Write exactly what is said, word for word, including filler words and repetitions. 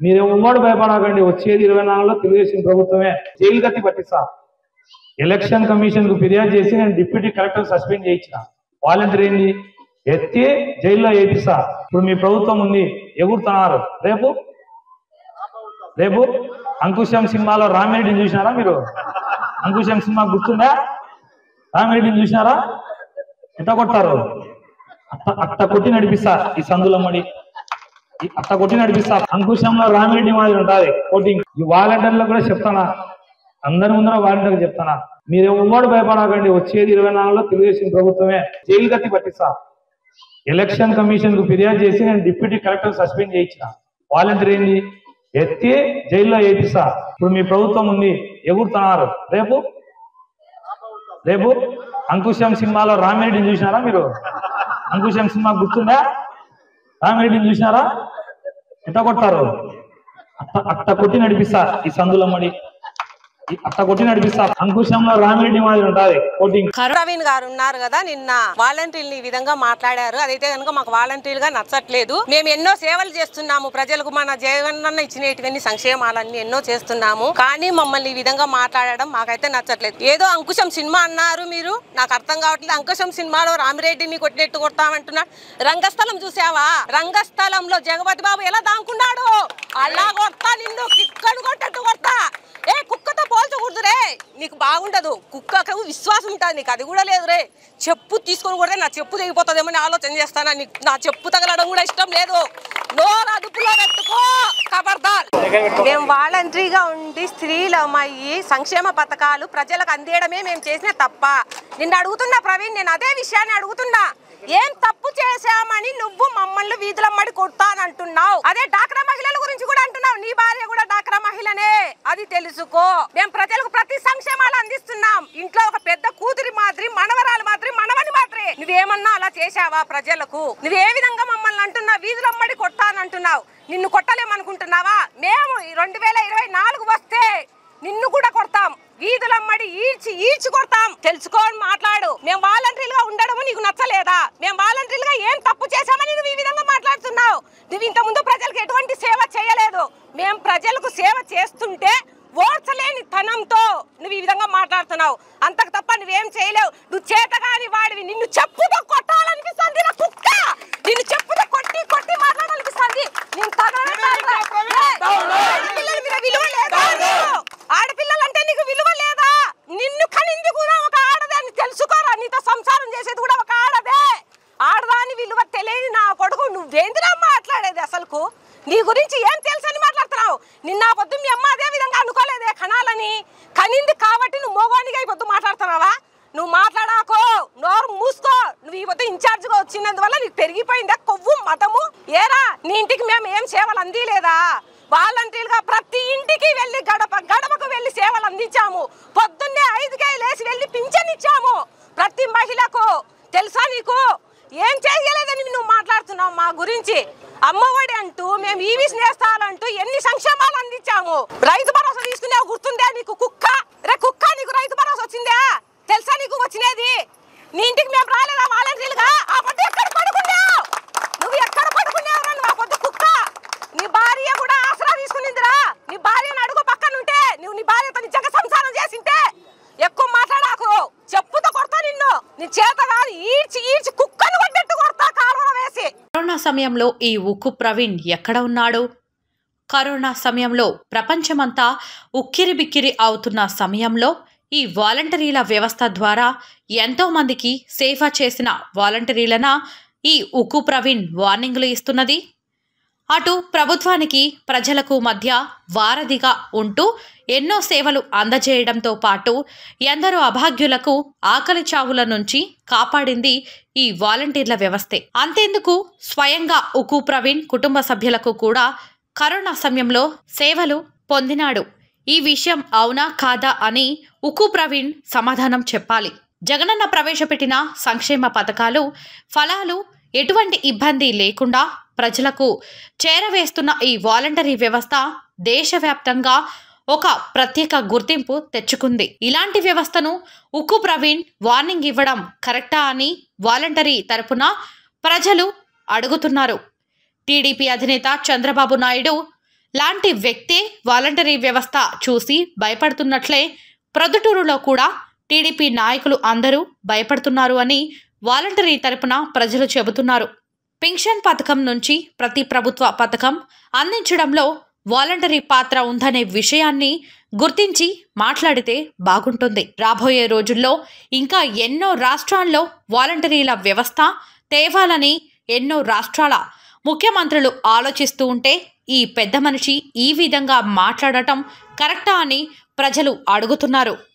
మీరు ఉమ్మడి భయపడకండి, వచ్చేది ఇరవై నాలుగులో తెలుగుదేశం ప్రభుత్వమే. జైలు గతి పట్టిస్తా. ఎలక్షన్ కమిషన్ కు ఫిర్యాదు చేసి నేను డిప్యూటీ కలెక్టర్ సస్పెండ్ చేయించిన. వాలంటీర్ ఏంది ఎత్తి జైల్లో వేపిస్తా. ఇప్పుడు మీ ప్రభుత్వం ఉంది, ఎగురుతున్నారు. రేపు రేపు అంకుశం సినిమాలో రామిరెడ్డిని చూసినారా మీరు? అంకుశం సినిమా గుర్తుందా? రామిరెడ్డిని చూసినారా? ఎట్ట కొట్టారు? అట్ట అట్ట కొట్టి నడిపిస్తా ఈ సందులమ్మడి, అట్ట కొట్టి నడిపిస్తా. అంకుశంలో రామిరెడ్డి మాదిరి ఉంటుంది కోటింగ్. ఈ వాలంటీర్లకు కూడా చెప్తానా, అందరి ముందర వాలంటీర్లకు చెప్తానా, మీరు ఉమ్మడి భయపడకండి, వచ్చేది ఇరవై నాలుగులో తెలుగుదేశం ప్రభుత్వమే. జైలు గతి పట్టిస్తా. ఎలక్షన్ కమిషన్ కు ఫిర్యాదు చేసి నేను డిప్యూటీ కలెక్టర్ సస్పెండ్ చేయించిన. వాలంటీర్ ఏంది ఎత్తి జైల్లో వేపిస్తా. ఇప్పుడు మీ ప్రభుత్వం ఉంది, ఎగురుతున్నారు. రేపు రేపు అంకుశం సినిమాలో రామిరెడ్డిని చూసినారా మీరు? అంకుశం సినిమా గుర్తుందా? రామిరెడ్డిని చూసినారా? ఎట్ట కొట్టారు? అట్ట అట్ట కొట్టి నడిపిస్తా ఈ సందులమ్మడి, అట్ట కొట్టి నడిపిస్తా. అంకుశంలో రామిరెడ్డి మాదిరి ఉంటుంది కోటింగ్. ప్రవీణ్ గారు ఉన్నారు కదా, నిన్న వాలంటీర్లు ఈ విధంగా మాట్లాడారు. అదైతే కనుక మాకు వాలంటీర్లుగా నచ్చట్లేదు. మేము ఎన్నో సేవలు చేస్తున్నాము ప్రజలకు, మన జగనన్న ఇచ్చినటువంటి సంక్షేమాలన్నీ ఎన్నో చేస్తున్నాము. కానీ మమ్మల్ని ఈ విధంగా మాట్లాడడం మాకైతే నచ్చట్లేదు. ఏదో అంకుశం సినిమా అన్నారు మీరు, నాకు అర్థం కావట్లేదు. అంకుశం సినిమాలో రామిరెడ్డిని కొట్టినట్టు కొడతామంటున్నా. రంగస్థలం చూసావా? రంగస్థలంలో జగపతి బాబు ఎలా దాంకున్నాడు, అలా కొడతా నిన్ను, కిక్కను కొట్టట్టు కొడతా. ఏ కుక్కతో పోల్చకూడదు రే, నీకు బాగుండదు. కుక్కకు విశ్వాసం ఉంటుంది, నీకు అది కూడా లేదు రే. చెప్పు తీసుకొని కూడా నా చెప్పు తెగిపోతుందేమో ఆలోచన చేస్తానా? నీకు నా చెప్పు తగలడం కూడా ఇష్టం లేదు. నోరు అదుపులో పెట్టుకో, ఖబర్దార్. మేము వాలంటరీగా ఉండి స్త్రీలమయ్యి సంక్షేమ పథకాలు ప్రజలకు అందేయడమే మేము చేసిన తప్ప. నిన్ను అడుగుతున్నా ప్రవీణ్, నేను అదే విషయాన్ని అడుగుతున్నా. ఏం తప్పు చేశామని నువ్వు మమ్మల్ని వీధులమ్మడి కొడతానంటున్నావు? అదే డాక్రా మహిళల గురించి కూడా అంటున్నావు. నీ భార్య కూడా డాక్రా మహిళనే, అది తెలుసుకో. మేము ప్రజలకు ప్రతి సంక్షేమాలు అందిస్తున్నాం. ఇంట్లో ఒక పెద్ద కూతురి మాదిరి, మనవరాలు మాదిరి, మనవని మాదిరి. నువ్వేమన్నా అలా చేశావా ప్రజలకు? నువ్వే విధంగా మమ్మల్ని అంటున్నావు, వీధులమ్మడి కొడతానంటున్నావు. నిన్ను కొట్టలేమనుకుంటున్నావా? మేము రెండు వేల ఇరవై నాలుగు వస్తే నిన్ను కూడా కొడతాం, వీధులమ్మడి ఈడ్చి ఈడ్చి కొడతాం. తెలుసుకోని మాట్లాడు. మేము వాలంటీర్లుగా ఉండడం నీకు నచ్చలేదా? మేము వాలంటీర్లుగా ఏం తప్పు చేశామని నువ్వు ఈ విధంగా మాట్లాడుతున్నావు? నువ్వు ఇంత ముందు ప్రజలకు ఎటువంటి సేవ చేయలేదు. మేము ప్రజలకు సేవ చేస్తుంటే ఓర్చలేని తనంతో నువ్వు ఈ విధంగా మాట్లాడుతున్నావు. అంతకు తప్ప నువ్వేం చేయలేవు. నువ్వు చేతగాని వాడివి. నిన్ను చెప్పుతో కొట్టాలనిపిస్తుంది నా కుక్క. నిన్ను చెప్పుతో కొట్టి కొట్టి మాట్లాడాలనిపిస్తుంది. విలువ లేదా? ఆడపిల్లలంటే నీకు విలువ లేదా? నిన్ను కనింది కూడా ఒక ఆడదే అని తెలుసుకోరా. నీతో సంసారం చేసేది కూడా ఒక ఆడదే. ఆడదాని విలువ తెలియని నా కొడుకు నువ్వేందిరా మాట్లాడేది? అసలుకు నీ గురించి ఏం తెలుసు అని మాట్లాడుతున్నావు. నిన్న పొద్దు మీ అమ్మ అదే విధంగా అనుకోలేదే కనాలని. కనింది కాబట్టి నువ్వు మోగానిగా ఈ పొద్దు మాట్లాడుతున్నావా? నువ్వు మాట్లాడాకో, నోరు మూసుకో. నువ్వు ఈ పొద్దు ఇన్ఛార్జ్గా వచ్చినందువల్ల నీకు పెరిగిపోయిందా కొవ్వు మతము? ఏరా నీ ఇంటికి మేము ఏం సేవలు అందిలేదా? వాలంటీర్గా ప్రతి ఇంటికి వెళ్ళి గడప గడపకు వెళ్ళి సేవలు అందించాము. పొద్దున్నే ఐదుకే లేచి వెళ్ళి పింఛన్ ఇచ్చాము ప్రతి మహిళకు. తెలుసా నీకు? ఏం చేయలేదని నువ్వు మాట్లాడుతున్నావు మా గురించి. అమ్మఒడి అంటూ, మేము ఈవీ నేస్తాలంటూ ఎన్ని సంక్షేమాలు అందించాము. రైతు భరోసా తీసుకునేవి గుర్తుందే నీకు? కుక్క రే కుక్క, నీకు రైతు భరోసా వచ్చిందా? తెలుసా నీకు వచ్చినది? నీ ఇంటికి మేము రాలేదా వాలంటీర్లుగా? ఆ పొద్దు ఎక్కడ పడుకున్నావు నువ్వు? ఎక్కడ పడుకున్నావు నువ్వు ఆ పొద్దు కుక్క? నీ భార్య కూడా ఆసరా తీసుకునిందిరా. నీ భార్యను అడుగు పక్కనుంటే, నువ్వు నీ భార్యతో నిజంగా సంసారం చేసింటే. ఎక్కువ మాట్లాడాకు, చెప్పుతో కొడతా నిన్ను. నీ చేత కాదు, ఈడ్చి ఈడ్చి కుక్కను కొట్టినట్టు కొడతా కారులో వేసి. కరోనా సమయంలో ఈ ఉక్కు ప్రవీణ్ ఎక్కడ ఉన్నాడు? కరోనా సమయంలో ప్రపంచమంతా ఉక్కిరి బిక్కిరి అవుతున్న సమయంలో ఈ వాలంటరీల వ్యవస్థ ద్వారా ఎంతో మందికి సేవ చేసిన వాలంటరీలన ఈ ఉక్కు ప్రవీణ్ వార్నింగ్లు ఇస్తున్నది. అటు ప్రభుత్వానికి ప్రజలకు మధ్య వారధిగా ఉంటూ ఎన్నో సేవలు అందజేయడంతో పాటు ఎందరో అభాగ్యులకు ఆకలి చావుల నుంచి కాపాడింది ఈ వాలంటీర్ల వ్యవస్థే. అంతేందుకు స్వయంగా ఉక్కు ప్రవీణ్ కుటుంబ సభ్యులకు కూడా కరోనా సమయంలో సేవలు పొందినాడు. ఈ విషయం అవునా కాదా అని ఉక్కు ప్రవీణ్ సమాధానం చెప్పాలి. జగనన్న ప్రవేశపెట్టిన సంక్షేమ పథకాలు ఫలాలు ఎటువంటి ఇబ్బంది లేకుండా ప్రజలకు చేరవేస్తున్న ఈ వాలంటరీ వ్యవస్థ దేశవ్యాప్తంగా ఒక ప్రత్యేక గుర్తింపు తెచ్చుకుంది. ఇలాంటి వ్యవస్థను ఉక్కు ప్రవీణ్ వార్నింగ్ ఇవ్వడం కరెక్టా అని వాలంటరీ తరపున ప్రజలు అడుగుతున్నారు. టీడీపీ అధినేత చంద్రబాబు నాయుడు లాంటి వ్యక్తే వాలంటరీ వ్యవస్థ చూసి భయపడుతున్నట్లే ప్రొద్దుటూరులో కూడా టీడీపీ నాయకులు అందరూ భయపడుతున్నారు అని వాలంటరీ తరపున ప్రజలు చెబుతున్నారు. పింఛన్ పథకం నుంచి ప్రతి ప్రభుత్వ పథకం అందించడంలో వాలంటరీ పాత్ర ఉందనే విషయాన్ని గుర్తించి మాట్లాడితే బాగుంటుంది. రాబోయే రోజుల్లో ఇంకా ఎన్నో రాష్ట్రాల్లో వాలంటరీల వ్యవస్థ తేవాలని ఎన్నో రాష్ట్రాల ముఖ్యమంత్రులు ఆలోచిస్తూ ఉంటే ఈ పెద్ద మనిషి ఈ విధంగా మాట్లాడటం కరెక్టా అని ప్రజలు అడుగుతున్నారు.